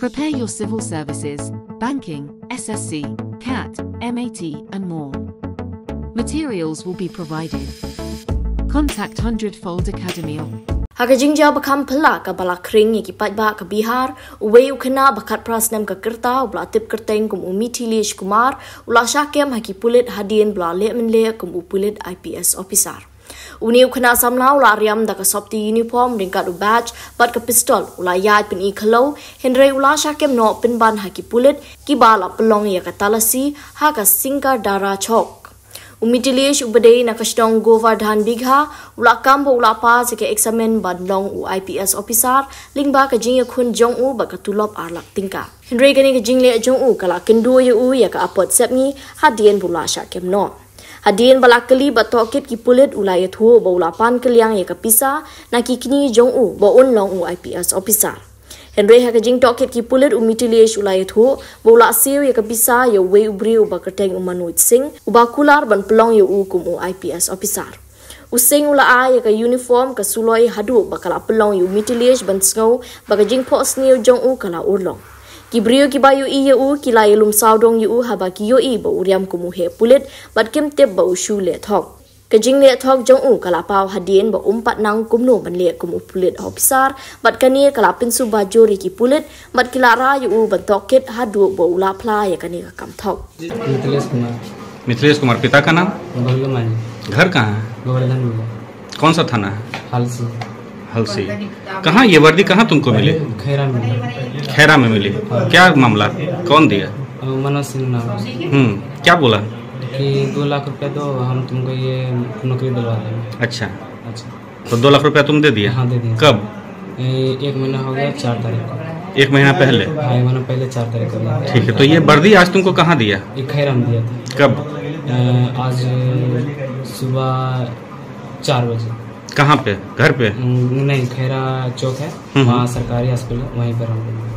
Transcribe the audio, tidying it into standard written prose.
Prepare your civil services, banking, SSC, CAT, MAT, and more. Materials will be provided. Contact 100-fold Academy. Hakajingja bakam pela ka balakring yaki patba ka Bihar uwe ukena bakat prasnem ka kerta ubla tip kerteng kum umitilish kumar ula syakem haki pulit hadien bla le kum upulit IPS officer. Uni ukena Samla ula riam da ka sopti uniform ringkat u badge bat ka pistol ula yai pin i khalo henry ula syakem no pinban haki pulit ki bala pelong ya ka talasi ha ka singkar dara chok. Umitilish ubadei na kashdong govardhan bigha ula kambo ula pa sike examen badlong u IPS officer lingba ka jing khun jong u ba ka tulop arlak tingka henry gani ka jingle jong u kala kendo u ya ka apot sepmi hadien bula sha kemno hadien balakali ba tokit ki pulit ula yathu ba ula pan kaliang ya ka pisa na kikni jong u ba onlong u IPS officer Henry hakajing tokit ki pulit umitilish ulai thu bola siu ya kabisa ya we ubri uba kerteng umanuit sing uba kular ban pelong ya ukum u IPS officer using ula a ya ka uniform ka suloi hadu bakala pelong ya umitilish ban sngau bakajing pos niu jong u kala urlong kibrio ki bayu i ya u kila ilum sawdong ya u haba ki yo i ba uriam kumu he pulit bat kem tep ba ushu le thok Kajing le thok jong u kala pau hadien ba umpat nang kumno ban le kum pulit officer bat kani kala pinsu bajori ki pulit bat kila ra yu ban tokit hadu ba ula pla ya kani ka kam thok Mithilesh कुमार पिता का नाम घर कहाँ है कौन सा थाना है हलसी कहाँ ये वर्दी कहाँ तुमको मिली खैरा में मिली क्या मामला कौन दिया मनोज सिंह नाम क्या बोला कि 2 लाख रुपया दो हम तुमको ये नौकरी दिलवा देंगे अच्छा तो 2 लाख रुपया तुम दे दिया हाँ दे दिया कब 1 महीना हो गया 4 तारीख को 1 महीना पहले हाँ 1 महीना पहले 4 तारीख को ठीक है तो ये वर्दी आज तुमको कहाँ दिया ये खैरा में दिया था कब आज सुबह 4 बजे कहाँ पे घर पे नहीं खैरा चौक है वहाँ सरकारी हॉस्पिटल वहीं पर हम